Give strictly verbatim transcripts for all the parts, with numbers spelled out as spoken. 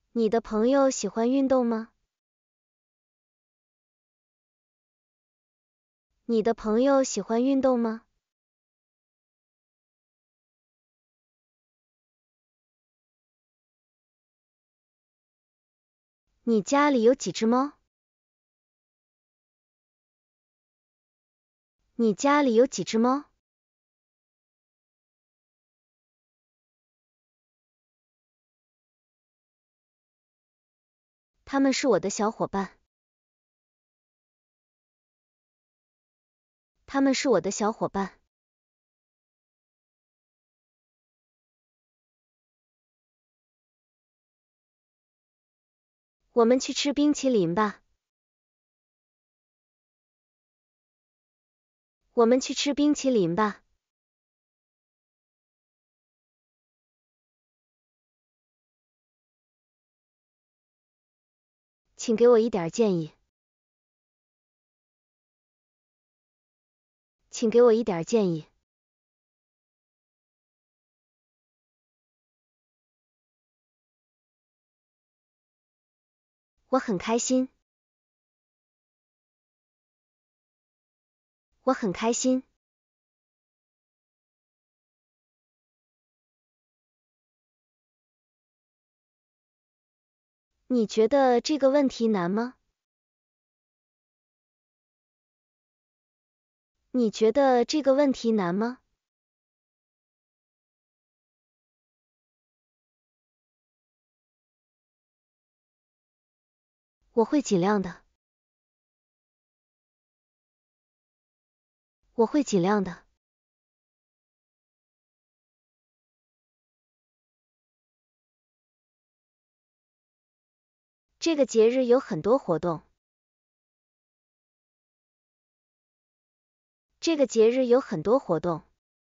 你的朋友喜欢运动吗？你的朋友喜欢运动吗？你家里有几只猫？你家里有几只猫？他们是我的小伙伴。他们是我的小伙伴。我们去吃冰淇淋吧。我们去吃冰淇淋吧。请给我一点建议。请给我一点建议。我很开心。我很开心。你觉得这个问题难吗？你觉得这个问题难吗？我会尽量的。我会尽量的。这个节日有很多活动。这个节日有很多活动。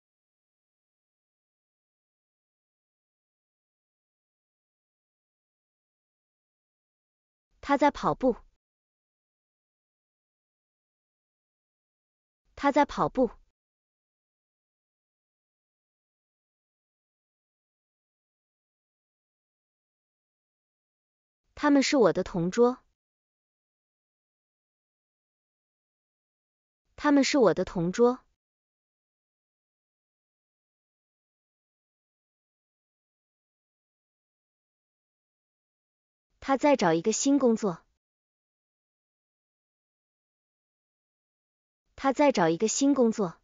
他在跑步。他在跑步。他们是我的同桌。他们是我的同桌。他在找一个新工作。他在找一个新工作。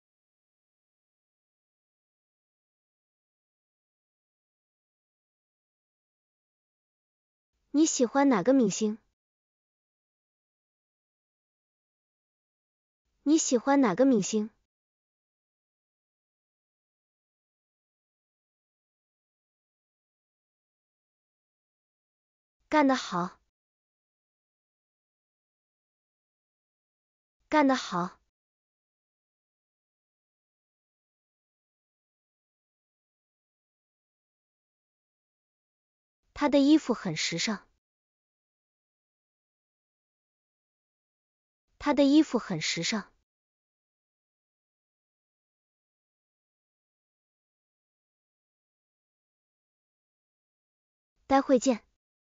你喜欢哪个明星？你喜欢哪个明星？干得好。干得好。他的衣服很时尚。他的衣服很时尚。待会见。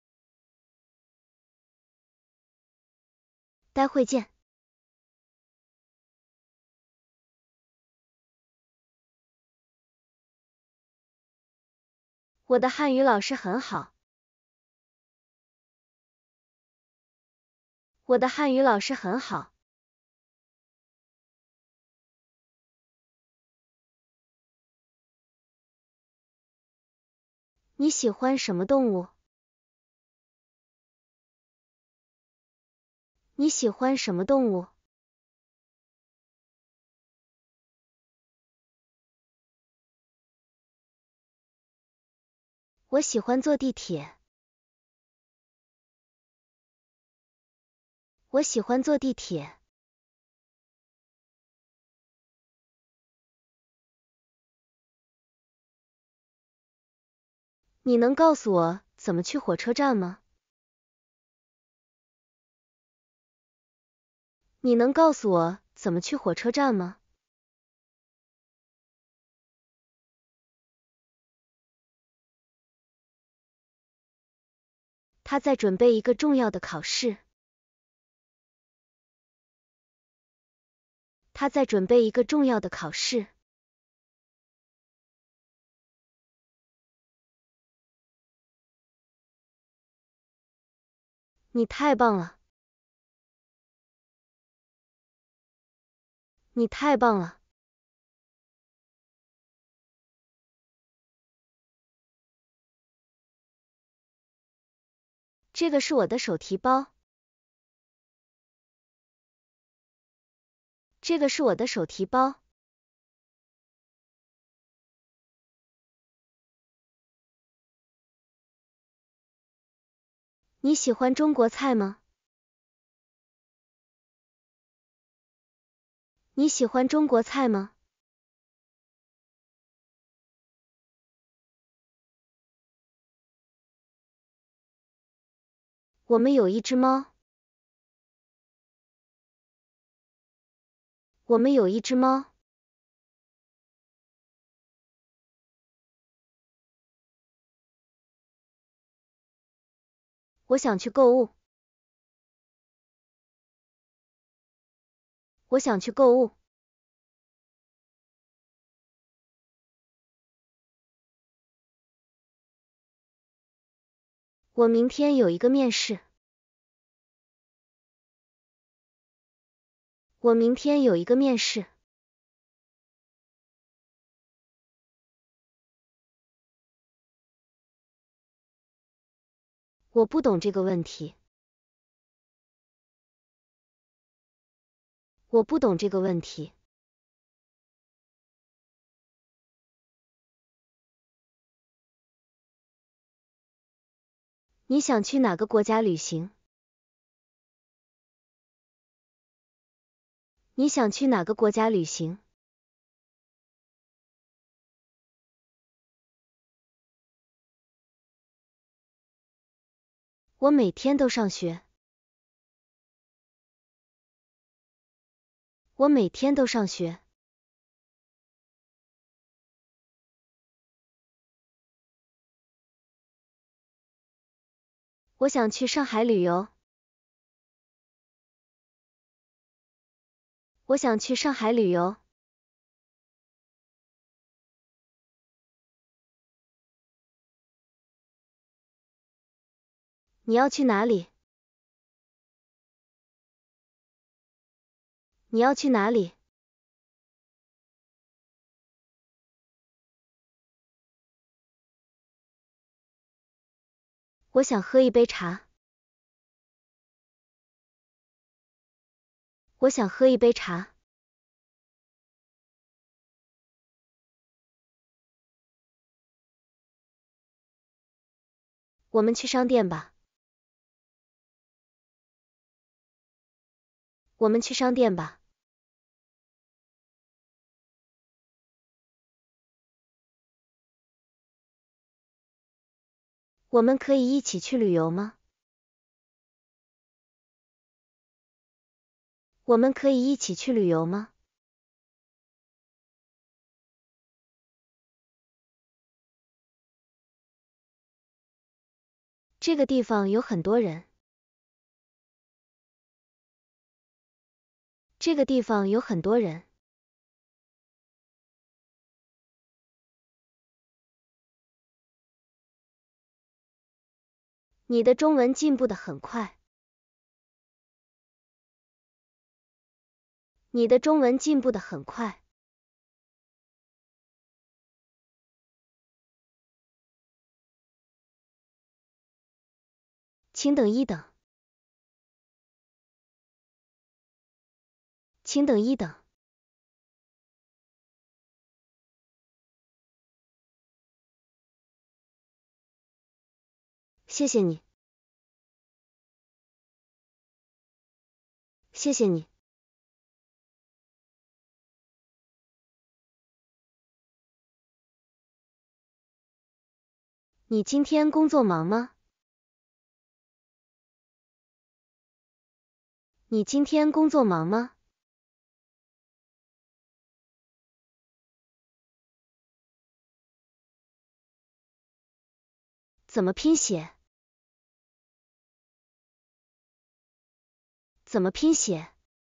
待会见。我的汉语老师很好。我的汉语老师很好。你喜欢什么动物？你喜欢什么动物？我喜欢坐地铁。我喜欢坐地铁。你能告诉我怎么去火车站吗？你能告诉我怎么去火车站吗？ 他在准备一个重要的考试。他在准备一个重要的考试。你太棒了！你太棒了！这个是我的手提包。这个是我的手提包。你喜欢中国菜吗？你喜欢中国菜吗？我们有一只猫。我们有一只猫。我想去购物。我想去购物。我明天有一个面试。我明天有一个面试。我不懂这个问题。我不懂这个问题。你想去哪个国家旅行？你想去哪个国家旅行？我每天都上学。我每天都上学。我想去上海旅游。我想去上海旅游。你要去哪里？你要去哪里？我想喝一杯茶。我想喝一杯茶。我们去商店吧。我们去商店吧。我们可以一起去旅游吗？我们可以一起去旅游吗？这个地方有很多人。这个地方有很多人。你的中文进步得很快。你的中文进步得很快。请等一等。请等一等。谢谢你。谢谢你。你今天工作忙吗？你今天工作忙吗？怎么拼写？ 怎么拼写？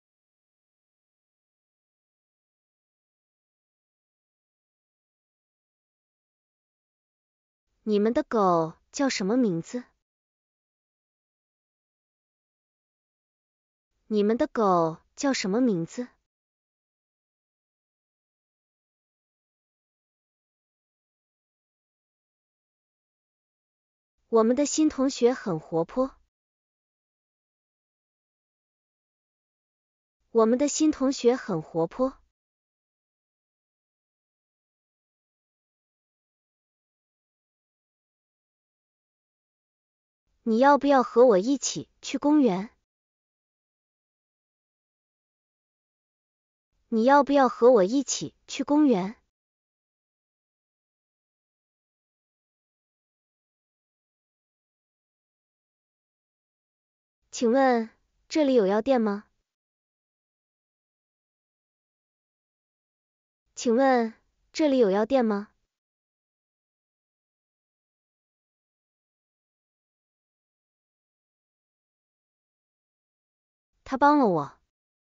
你们的狗叫什么名字？你们的狗叫什么名字？我们的新同学很活泼。我们的新同学很活泼。你要不要和我一起去公园？你要不要和我一起去公园？请问这里有药店吗？请问这里有药店吗？他帮了我。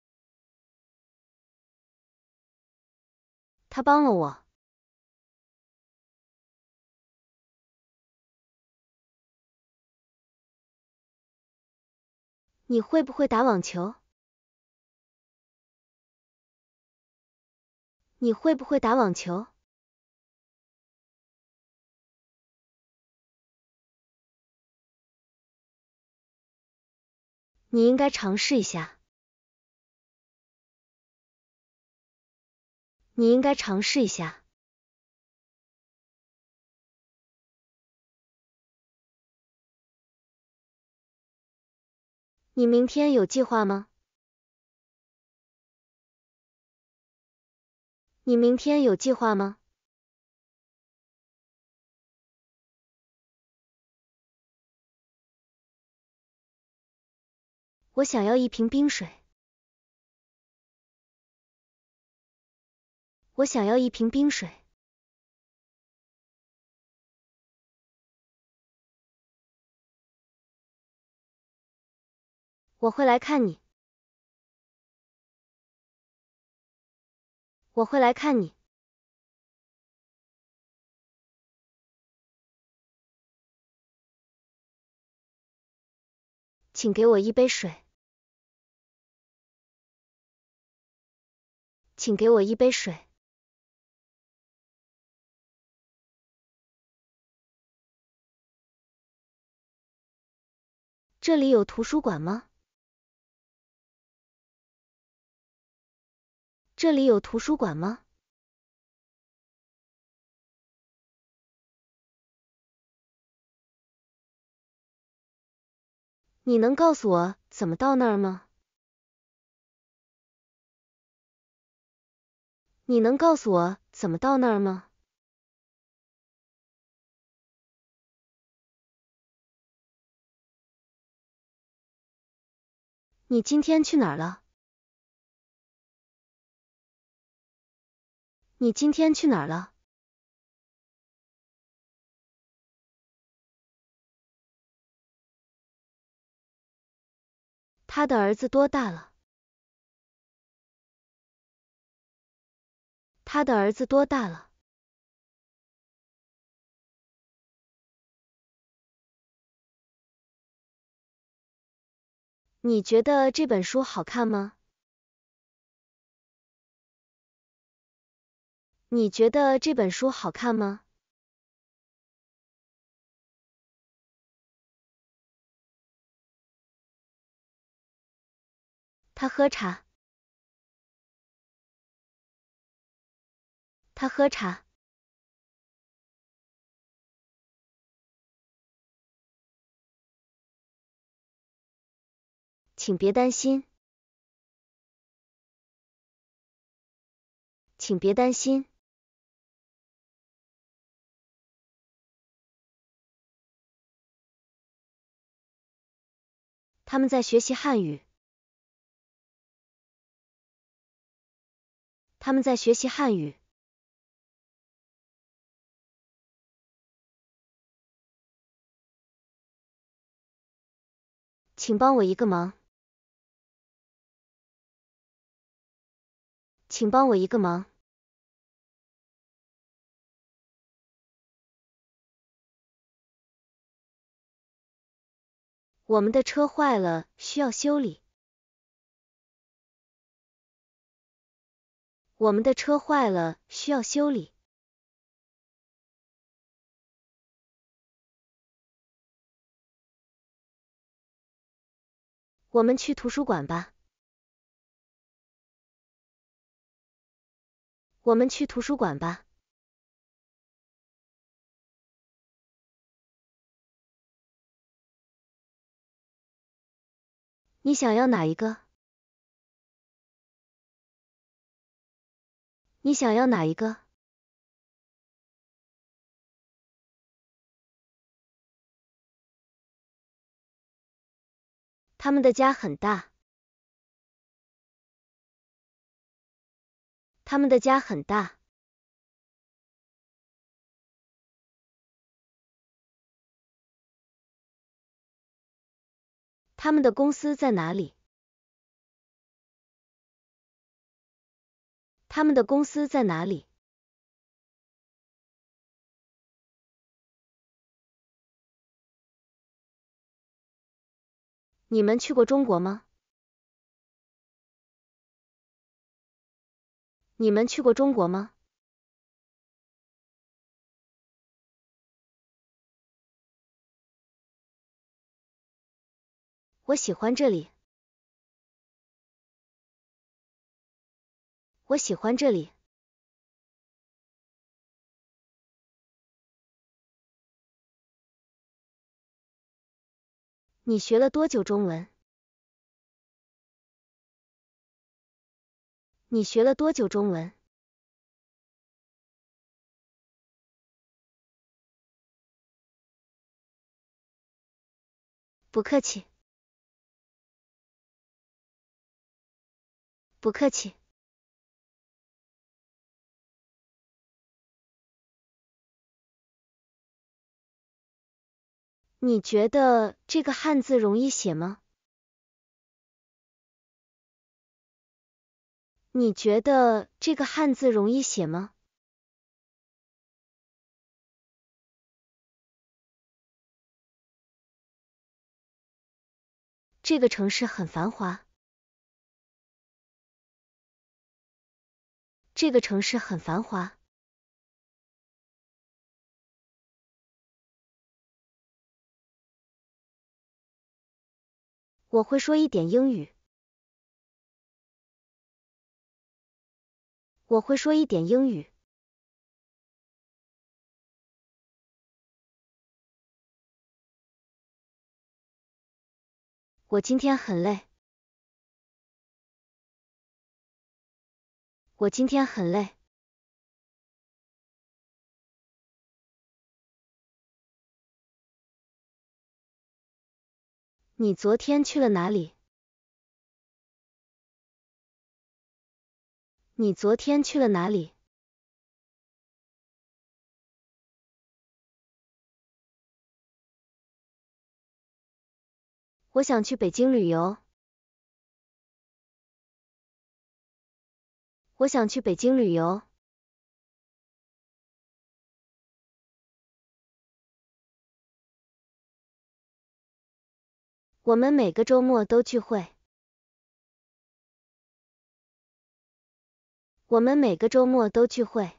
他帮了我。你会不会打网球？你会不会打网球？你应该尝试一下。你应该尝试一下。你明天有计划吗？你明天有计划吗？我想要一瓶冰水。我想要一瓶冰水。我会来看你。我会来看你。请给我一杯水。请给我一杯水。这里有图书馆吗？这里有图书馆吗？你能告诉我怎么到那儿吗？你能告诉我怎么到那儿吗？你今天去哪儿了？你今天去哪儿了？他的儿子多大了？他的儿子多大了？你觉得这本书好看吗？你觉得这本书好看吗？他喝茶。他喝茶。请别担心。请别担心。他们在学习汉语。他们在学习汉语。请帮我一个忙。 请帮我一个忙。我们的车坏了，需要修理。我们的车坏了，需要修理。我们去图书馆吧。我们去图书馆吧。你想要哪一个？你想要哪一个？他们的家很大。他们的家很大。他们的公司在哪里？他们的公司在哪里？你们去过中国吗？你们去过中国吗？我喜欢这里。我喜欢这里。你学了多久中文？你学了多久中文？不客气。不客气。你觉得这个汉字容易写吗？你觉得这个汉字容易写吗？这个城市很繁华。这个城市很繁华。我会说一点英语。我会说一点英语。我今天很累。我今天很累。你昨天去了哪里？你昨天去了哪里？我想去北京旅游。我想去北京旅游。我们每个周末都聚会。我们每个周末都聚会。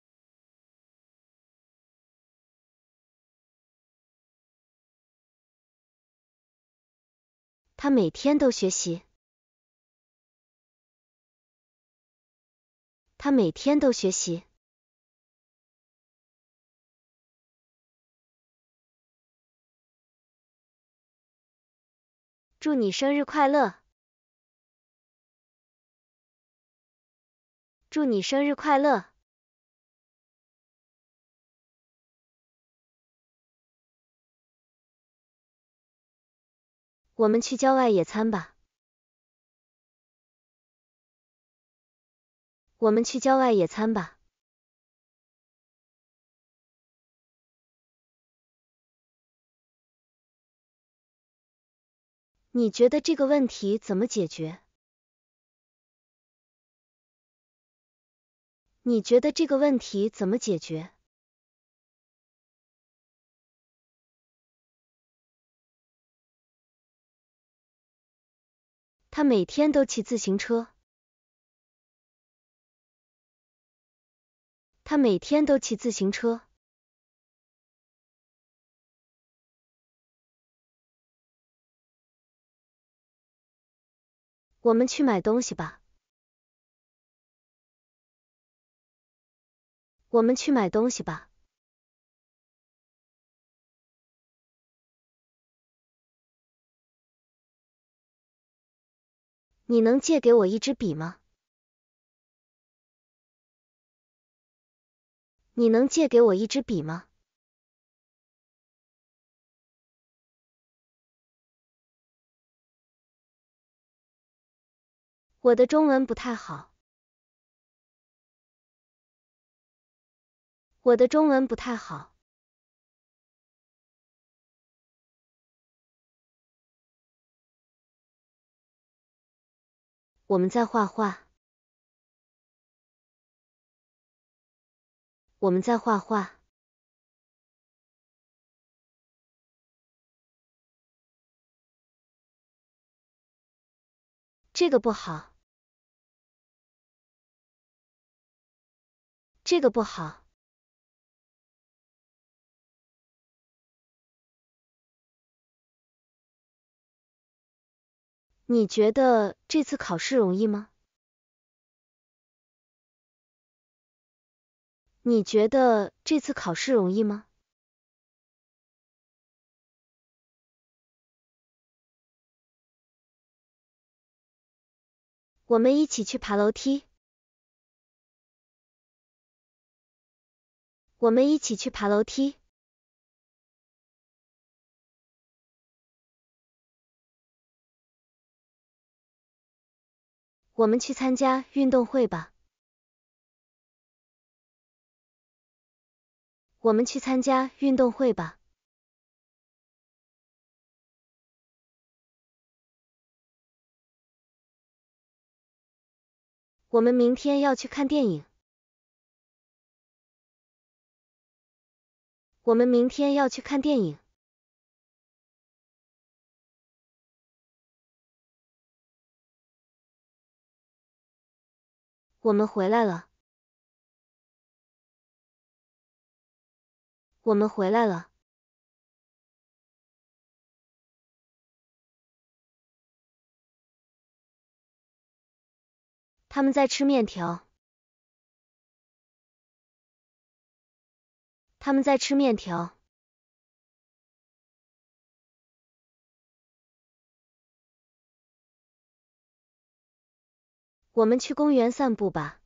他每天都学习。他每天都学习。祝你生日快乐！祝你生日快乐！我们去郊外野餐吧。我们去郊外野餐吧。你觉得这个问题怎么解决？ 你觉得这个问题怎么解决？他每天都骑自行车。他每天都骑自行车。我们去买东西吧。我们去买东西吧。你能借给我一支笔吗？你能借给我一支笔吗？我的中文不太好。我的中文不太好。我们在画画。我们在画画。这个不好。这个不好。你觉得这次考试容易吗？你觉得这次考试容易吗？我们一起去爬楼梯。我们一起去爬楼梯。我们去参加运动会吧。我们去参加运动会吧。我们明天要去看电影。我们明天要去看电影。我们回来了。我们回来了。他们在吃面条。他们在吃面条。我们去公园散步吧。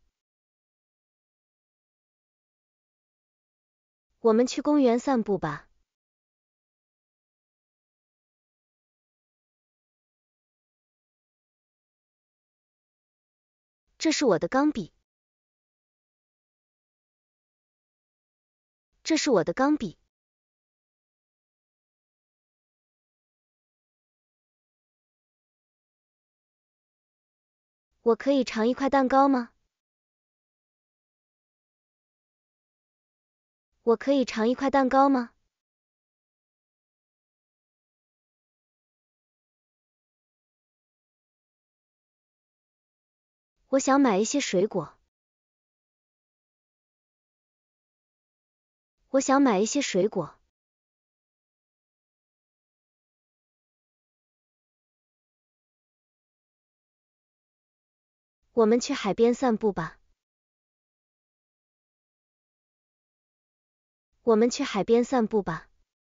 我们去公园散步吧。这是我的钢笔。这是我的钢笔。我可以尝一块蛋糕吗？我可以尝一块蛋糕吗？我想买一些水果。我想买一些水果。我们去海边散步吧。我们去海边散步吧。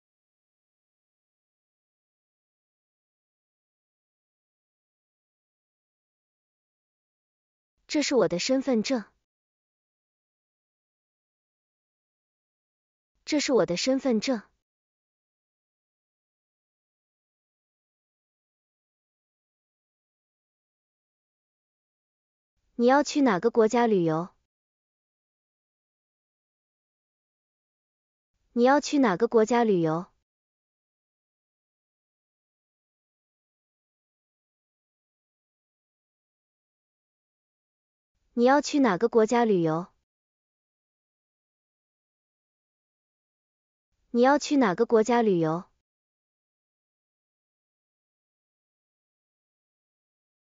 这是我的身份证。这是我的身份证。你要去哪个国家旅游？你要去哪个国家旅游？你要去哪个国家旅游？ 你要去哪个国家旅游？